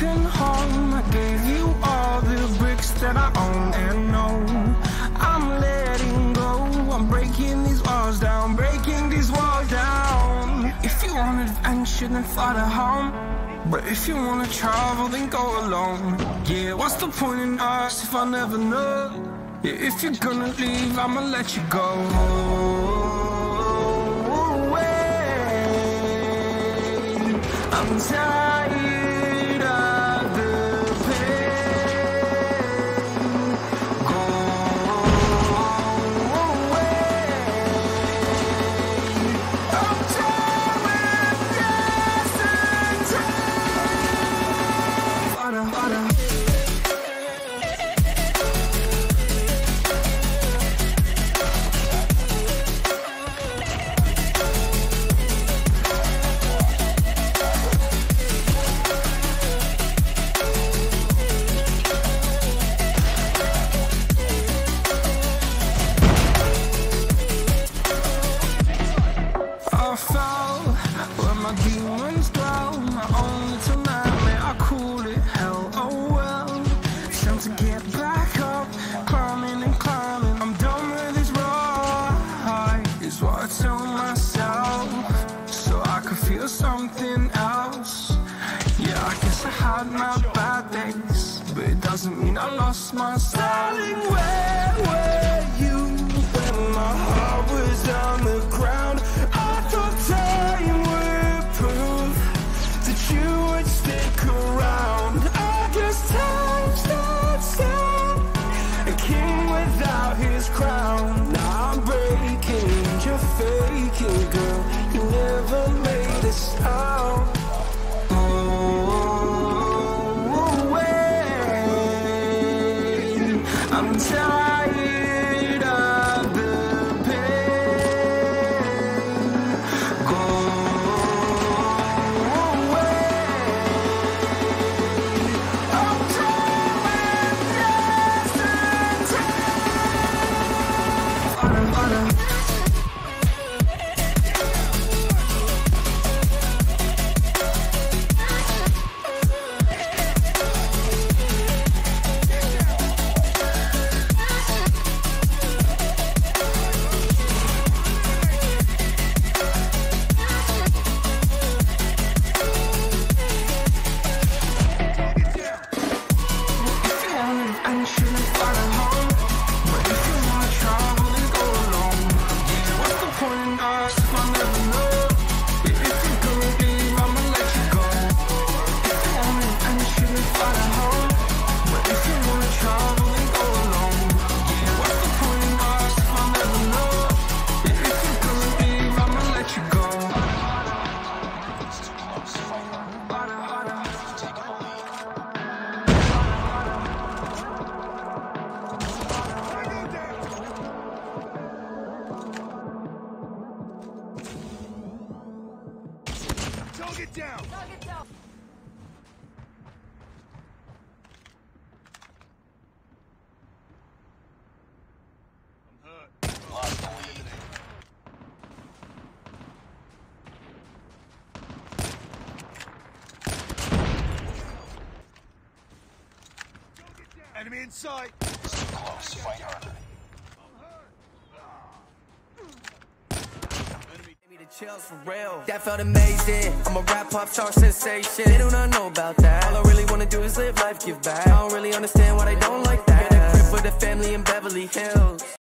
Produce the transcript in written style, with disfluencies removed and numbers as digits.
broken home. I gave you all the bricks that I own and know. I'm letting go, I'm breaking these walls down, breaking these walls down. If you want adventure, then fly to home. But if you wanna travel, then go alone. Yeah, what's the point in us if I never know? Yeah, if you're gonna leave, I'ma let you go. I'm tired of the pain. Go away. I'm tired with yes and I fell where my demons dwell. My own little nightmare, I call it hell. Oh well, it's time to get back up, climbing and climbing. I'm done with this ride, is what I tell myself, so I could feel something else. Yeah, I guess I had my bad days, but it doesn't mean I lost myself. Darling, where were you when my heart was on the ground? Time would prove that you would stick around. I guess time stands still, a king without his crown. Now I'm breaking, you're faking, girl. You never made a sound. Oh, wait, I'm tired of the Target down! Target down! I'm hurt. Lost eliminated. Enemy in sight! This is close, fight harder. Chills for real. That felt amazing. I'm a rap pop star sensation. They do not know about that. All I really wanna do is live life, give back. I don't really understand why they don't like that. Get a crib for the family in Beverly Hills.